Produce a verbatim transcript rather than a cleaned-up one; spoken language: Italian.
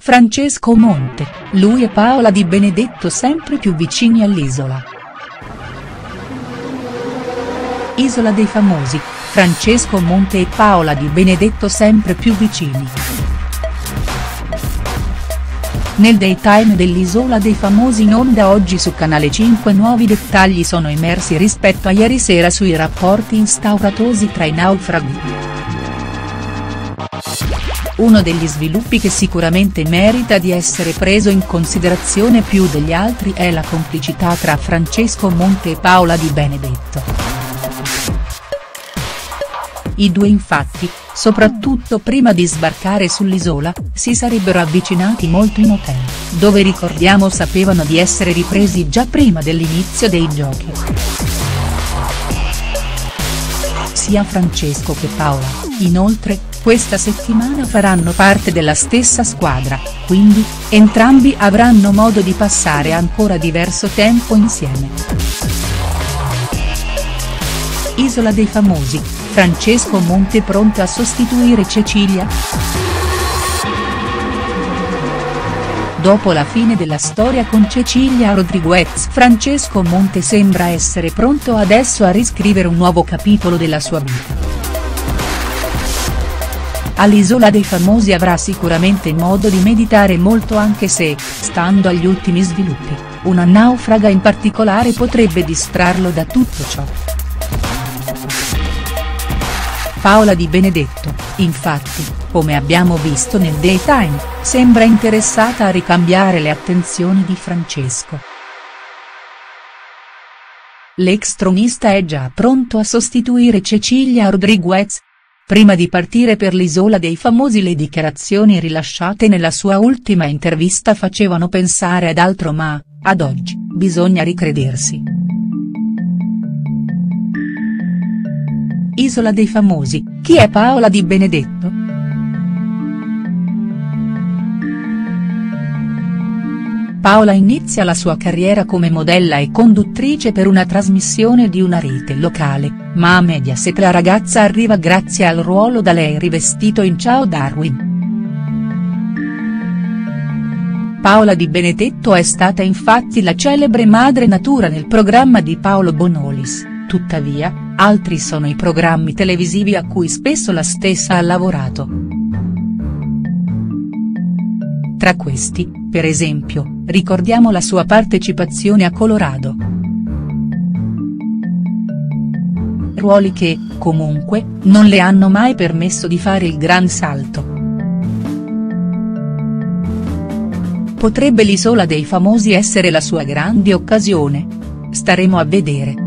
Francesco Monte, lui e Paola Di Benedetto sempre più vicini all'isola. Isola dei famosi, Francesco Monte e Paola Di Benedetto sempre più vicini. Nel daytime dell'Isola dei famosi in onda oggi su Canale cinque nuovi dettagli sono emersi rispetto a ieri sera sui rapporti instauratosi tra i naufraghi. Uno degli sviluppi che sicuramente merita di essere preso in considerazione più degli altri è la complicità tra Francesco Monte e Paola Di Benedetto. I due infatti, soprattutto prima di sbarcare sull'isola, si sarebbero avvicinati molto in hotel, dove ricordiamo sapevano di essere ripresi già prima dell'inizio dei giochi. Sia Francesco che Paola, inoltre, questa settimana faranno parte della stessa squadra, quindi, entrambi avranno modo di passare ancora diverso tempo insieme. Isola dei famosi, Francesco Monte pronto a sostituire Cecilia?. Dopo la fine della storia con Cecilia Rodriguez, Francesco Monte sembra essere pronto adesso a riscrivere un nuovo capitolo della sua vita. All'Isola dei famosi avrà sicuramente modo di meditare molto anche se, stando agli ultimi sviluppi, una naufraga in particolare potrebbe distrarlo da tutto ciò. Paola Di Benedetto, infatti, come abbiamo visto nel daytime, sembra interessata a ricambiare le attenzioni di Francesco. L'ex tronista è già pronto a sostituire Cecilia Rodriguez? Prima di partire per l'Isola dei famosi le dichiarazioni rilasciate nella sua ultima intervista facevano pensare ad altro ma, ad oggi, bisogna ricredersi. Isola dei famosi, chi è Paola Di Benedetto?. Paola inizia la sua carriera come modella e conduttrice per una trasmissione di una rete locale, ma a Mediaset la ragazza arriva grazie al ruolo da lei rivestito in Ciao Darwin. Paola Di Benedetto è stata infatti la celebre madre natura nel programma di Paolo Bonolis, tuttavia, altri sono i programmi televisivi a cui spesso la stessa ha lavorato. Tra questi, per esempio, ricordiamo la sua partecipazione a Colorado. Ruoli che, comunque, non le hanno mai permesso di fare il gran salto. Potrebbe l'Isola dei famosi essere la sua grande occasione? Staremo a vedere.